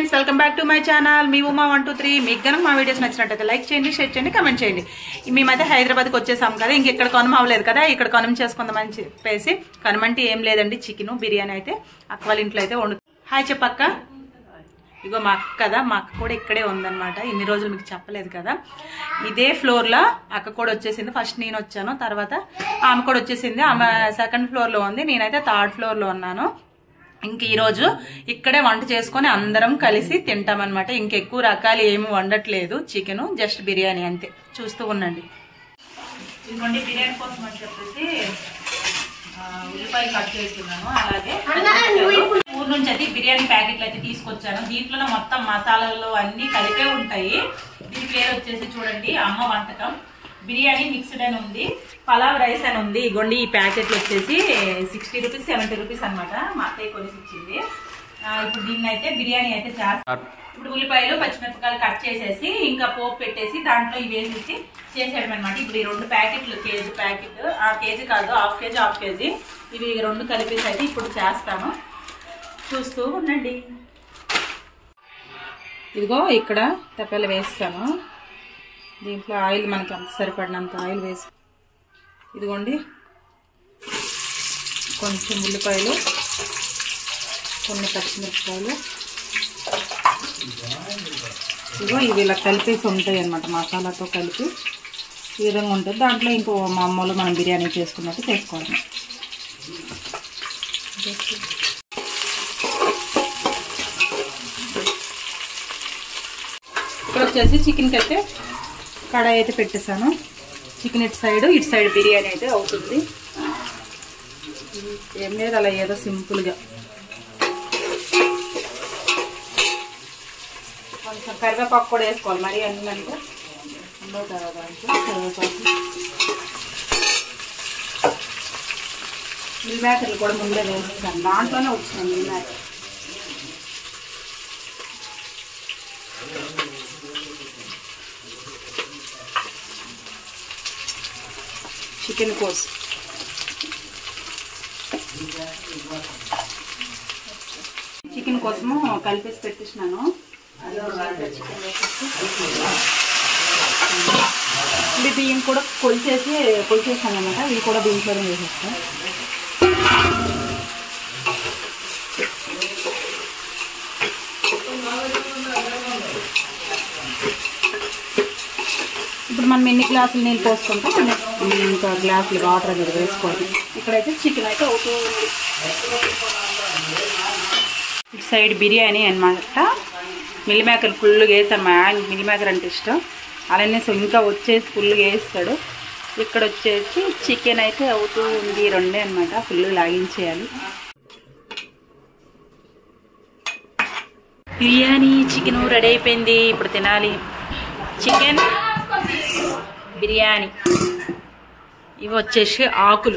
Friends, welcome back to my channel మీ ఉమా 123. మీకు కనుక మా వీడియోస్ నచ్చినట్టయితే లైక్ చేయండి, షేర్ చేయండి, కమెంట్ చేయండి. మేమైతే హైదరాబాద్కి వచ్చేసాం కదా, ఇంకెక్కడ కొనం అవ్వలేదు కదా, ఇక్కడ కొనం చేసుకుందామని చెప్పేసి. కొనమంటే ఏం లేదండి, చికెన్ బిర్యానీ అయితే అక్క వాళ్ళ ఇంట్లో అయితే వండు. హాయ్ చెప్పక్క. ఇగో మా అక్క కదా, మా అక్క కూడా ఇక్కడే ఉందన్నమాట. ఇన్ని రోజులు మీకు చెప్పలేదు కదా. ఇదే ఫ్లోర్లో అక్క కూడా వచ్చేసింది. ఫస్ట్ నేను వచ్చాను, తర్వాత ఆమె కూడా వచ్చేసింది. ఆమె సెకండ్ ఫ్లోర్లో ఉంది, నేనైతే థర్డ్ ఫ్లోర్లో ఉన్నాను. ఇంక ఈరోజు ఇక్కడే వంట చేసుకొని అందరం కలిసి తింటామన్నమాట. ఇంకెక్కువ రకాలు ఏమి వండట్లేదు, చికెన్ జస్ట్ బిర్యానీ అంతే. చూస్తూ ఉండండి. ఇదిగోండి బిర్యానీ కోసం అని చెప్పేసి ఉల్లిపాయలు కట్ చేస్తున్నాను. అలాగే ఊరు నుంచి అయితే బిర్యానీ ప్యాకెట్లు అయితే తీసుకొచ్చాను. దీంట్లో మొత్తం మసాలాలు అన్ని కలిపే ఉంటాయి. దీని పేరు వచ్చేసి చూడండి, అమ్మ వంటకం బిర్యానీ మిక్స్డ్ అని ఉంది, పలావ్ రైస్ అని ఉంది. ఇగోండి ఈ ప్యాకెట్లు వచ్చేసి 60 రూపీస్ 70 రూపీస్ అనమాట. మా అత్తయ్య కొనేసి ఇచ్చింది. ఇప్పుడు దీన్ని అయితే బిర్యానీ అయితే చేస్తాను. ఇప్పుడు ఉల్లిపాయలు పచ్చిమిరపకాయలు కట్ చేసేసి ఇంకా పోపు పెట్టేసి దాంట్లో ఇవి వేసేసి చేసేయడం అనమాట. ఇప్పుడు ఈ 2 ప్యాకెట్లు, కేజీ ప్యాకెట్, కేజీ కాదు హాఫ్ కేజీ ఇవి 2 కలిపేసి అయితే ఇప్పుడు చేస్తాను. చూస్తూ ఉండండి. ఇదిగో ఇక్కడ తప్పలు వేస్తాను. దీంట్లో ఆయిల్ మనకి అంత సరిపడినంత ఆయిల్ వేసి, ఇదిగోండి కొంచెం ఉల్లిపాయలు, కొన్ని పచ్చిమిరపకాయలు, ఇదిగో ఇవి ఇలా కలిపేసి ఉంటాయి అన్నమాట. మసాలాతో కలిపి ఈ విధంగా ఉంటుంది. దాంట్లో ఇంకో మామూలు మనం బిర్యానీ చేసుకున్నట్టు చేసుకోవాలి. ఇక్కడ వచ్చేసి చికెన్కి అయితే కడాయి అయితే పెట్టేసాను. చికెన్ ఇటు సైడ్ బిర్యానీ అయితే అవుతుంది. ఏం లేదు, అలా ఏదో సింపుల్గా కొంచెం కరివేపాకు కూడా వేసుకోవాలి. మరి అన్నీ అంటే ఉండవు కదా దాంట్లో కరివేపాకు. మిల్ మేకర్లు కూడా ముందే వేస్తాను, దాంట్లోనే వచ్చినాను మిల్ మేకర్. చికెన్ కోసం కలిపేసి పెట్టేసినాను. చికెన్ వేసేసి బియ్యం కూడా కొలిచేసాను అనమాట. ఇవి కూడా దీంట్లోనే వేసేస్తాను. ఇప్పుడు మనం ఎన్ని గ్లాసులు నీళ్ళు పోసుకుంటాం, ఇంకా గ్లాసులు వాటర్ అనేది వేసుకోవాలి. ఇక్కడైతే చికెన్ అయితే అవుతుంది. ఇటు సైడ్ బిర్యానీ అనమాట. మిల్ మేకర్ ఫుల్గా వేసాను. మా ఆయన మిల్ మేకర్ అంటే ఇష్టం, అలానే ఇంకా వచ్చేసి ఫుల్గా వేస్తాడు. ఇక్కడ వచ్చేసి చికెన్ అయితే అవుతూ ఉంది. 2 అనమాట, ఫుల్ లాగించేయాలి. బిర్యానీ చికెన్ రెడీ అయిపోయింది. ఇప్పుడు తినాలి. చికెన్ బిర్యానీ. ఇవి వచ్చేసి ఆకులు,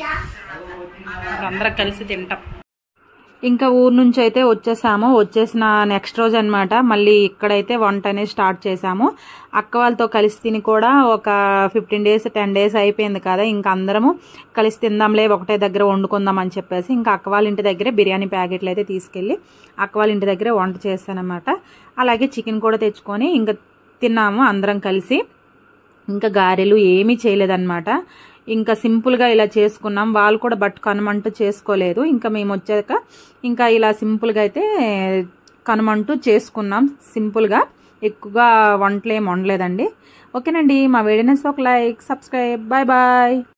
అందరం కలిసి తింటాం. ఇంకా ఊరు నుంచి అయితే వచ్చేసాము. వచ్చేసిన నెక్స్ట్ రోజు అనమాట మళ్ళీ ఇక్కడైతే వంట అనేది స్టార్ట్ చేసాము. అక్క వాళ్ళతో కలిసి తిని కూడా ఒక 15 డేస్ 10 డేస్ అయిపోయింది కదా. ఇంకా అందరము కలిసి తిందాంలే, ఒకటే దగ్గర వండుకుందాం అని చెప్పేసి ఇంకా అక్క వాళ్ళ ఇంటి దగ్గరే బిర్యానీ ప్యాకెట్లు అయితే తీసుకెళ్ళి అక్క వాళ్ళ ఇంటి దగ్గరే వంట చేస్తానమాట. అలాగే చికెన్ కూడా తెచ్చుకొని ఇంకా తిన్నాము అందరం కలిసి. ఇంకా గారెలు ఏమీ చేయలేదన్నమాట. ఇంకా సింపుల్గా ఇలా చేసుకున్నాం. వాళ్ళు కూడా కనుమంటూ చేసుకోలేదు. ఇంకా మేము వచ్చాక ఇంకా ఇలా సింపుల్గా అయితే కనుమంటూ చేసుకున్నాం. సింపుల్గా ఎక్కువగా వంటలు ఏమి వండలేదండి. ఓకేనండి, మా వీడియోస్ ఒక లైక్, సబ్స్క్రైబ్. Bye bye.